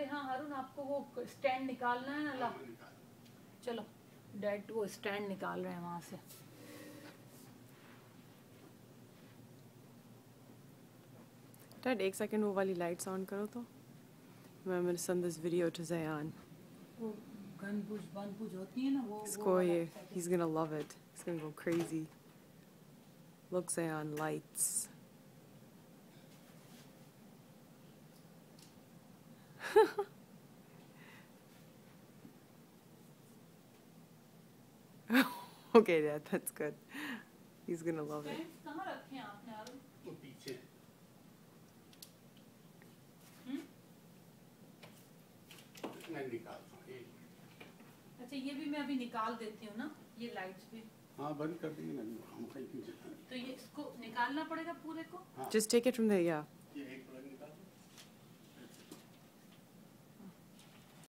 हाँ अरुण आपको वो स्टैंड निकालना है ना ला। चलो डैड वो स्टैंड निकाल रहे हैं वहां से। डैड एक सेकंड वो वाली लाइट्स ऑन करो तो मैं मैंने send this video to Zayan. वो बनबूझ होती है ना वो इसको ये he's gonna love it. He's gonna go crazy. Look Zayan, lights. Okay, Dad, that's good. He's gonna love it. कहाँ रखे हैं आपने अरुण? वो पीछे मैं निकालता हूँ एक। अच्छा ये भी मैं अभी निकाल देती हूँ ना ये लाइट्स भी। हाँ बंद कर देंगे ना हम कहीं तो ये इसको निकालना पड़ेगा पूरे को। Just take it from there, yeah.